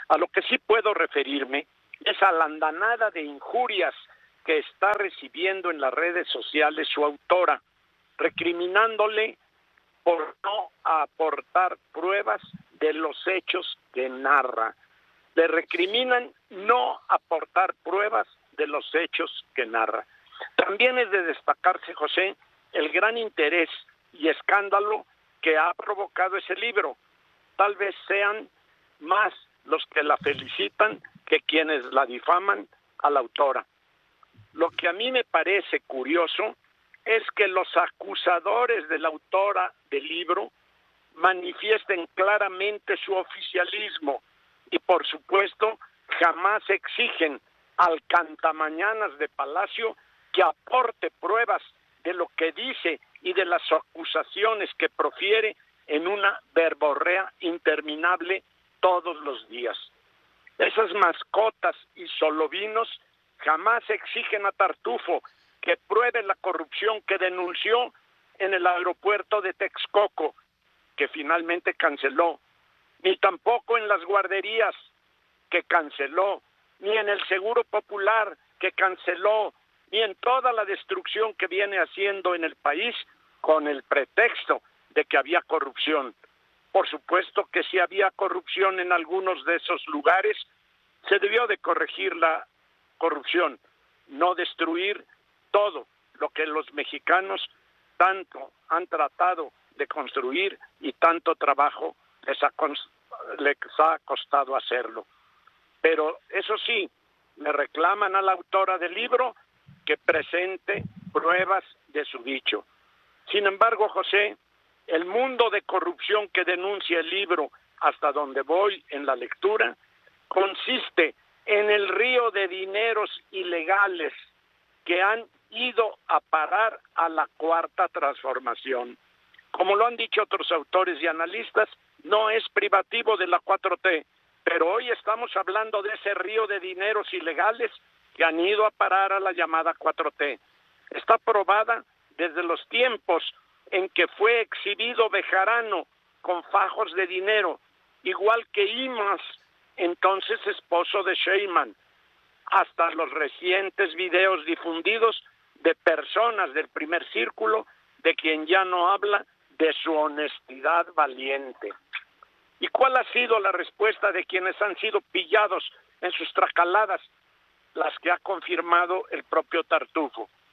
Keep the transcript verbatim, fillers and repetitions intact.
A lo que sí puedo referirme es a la andanada de injurias que está recibiendo en las redes sociales su autora, recriminándole por no aportar pruebas de los hechos que narra. Le recriminan no aportar pruebas de los hechos que narra. También es de destacarse, José, el gran interés y escándalo que ha provocado ese libro. Tal vez sean más los que la felicitan que quienes la difaman a la autora. Lo que a mí me parece curioso es que los acusadores de la autora del libro manifiesten claramente su oficialismo y, por supuesto, jamás exigen al cantamañanas de Palacio que aporte pruebas de lo que dice y de las acusaciones que profiere en una verborrea interminable todos los días. Esas mascotas y solovinos jamás exigen a Tartufo que pruebe la corrupción que denunció en el aeropuerto de Texcoco, que finalmente canceló, ni tampoco en las guarderías, que canceló, ni en el Seguro Popular, que canceló, ni en toda la destrucción que viene haciendo en el país con el pretexto de que había corrupción. Por supuesto que si había corrupción en algunos de esos lugares, se debió de corregir la corrupción, no destruir todo lo que los mexicanos tanto han tratado de construir y tanto trabajo les ha, les ha costado hacerlo. Pero eso sí, le reclaman a la autora del libro que presente pruebas de su dicho. Sin embargo, José, el mundo de corrupción que denuncia el libro, hasta donde voy en la lectura, consiste en el río de dineros ilegales que han ido a parar a la Cuarta Transformación. Como lo han dicho otros autores y analistas, no es privativo de la cuatro T, pero hoy estamos hablando de ese río de dineros ilegales que han ido a parar a la llamada cuatro T. Está probada desde los tiempos en que fue exhibido Bejarano con fajos de dinero, igual que Imaz, entonces esposo de Sheinman, hasta los recientes videos difundidos de personas del primer círculo, de quien ya no habla de su honestidad valiente. ¿Y cuál ha sido la respuesta de quienes han sido pillados en sus tracaladas? Las que ha confirmado el propio Tartufo.